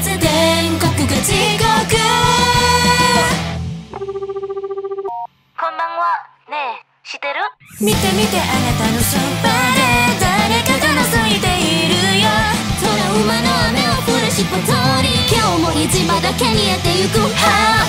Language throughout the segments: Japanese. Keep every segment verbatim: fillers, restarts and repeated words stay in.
ず天国が地獄。 こんばんは。ねえ、知ってる？ 見て見てあなたのそばで誰かが覗いているよ。トラウマの雨を降らしぽとり、今日も市場だけにやってゆく。は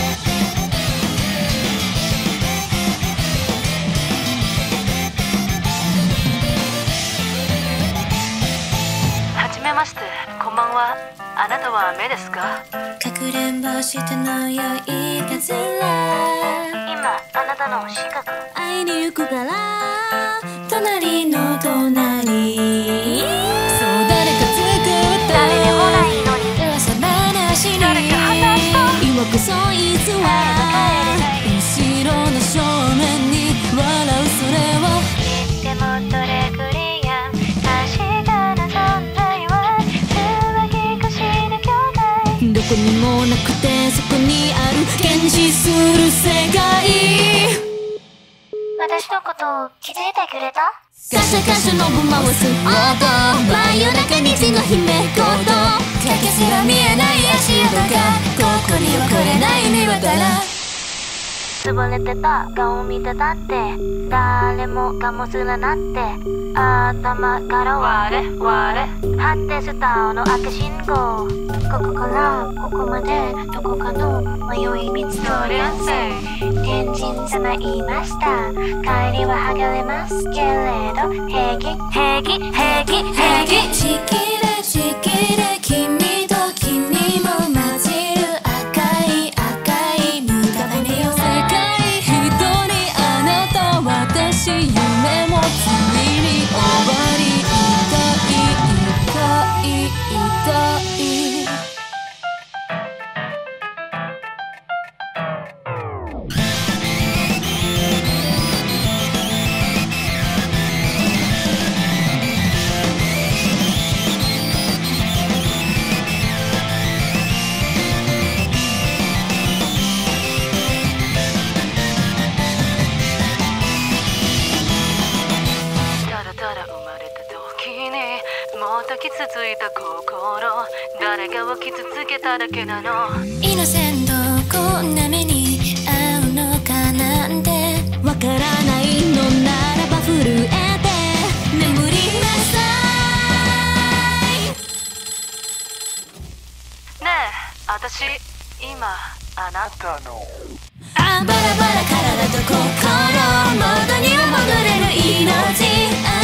はじめまして、こんばんは。あなたは目ですか？ かくれんぼしてのよいたずら。 今、あなたの視覚会いに行くから隣の隣。そう誰か作った誰でもないのに噂話に誰か話した。 今こそいつは後ろの正面に笑うそれを言ってもどれくりや確かな存在は騒ぎ越しの境界。 どこにもなくてそこにある現実する世界。 私のことを気づいてくれた？ カシャカシャのぶ回す音、真夜中に血の姫言かけすら見えない足跡がここには来れない見渡ら。 つぶれてた顔見てたって誰もかもすらなって頭から割れ割れ発展スターの赤信号。ここからここまでどこかの迷い道の連星天神様言いました。帰りは剥がれますけれど平気平気平気平気。ちきれちきれ君と君も混じる赤い赤い無駄羽よ。私夢もついに終わり。痛い痛い痛い。 もっと傷ついた心誰かを傷つけただけなの。 イノセントこんな目に遭うのかなんてわからないのならば震えて眠りなさい。 ねえ、私今あなたのあバラバラ体と心元には戻れる命。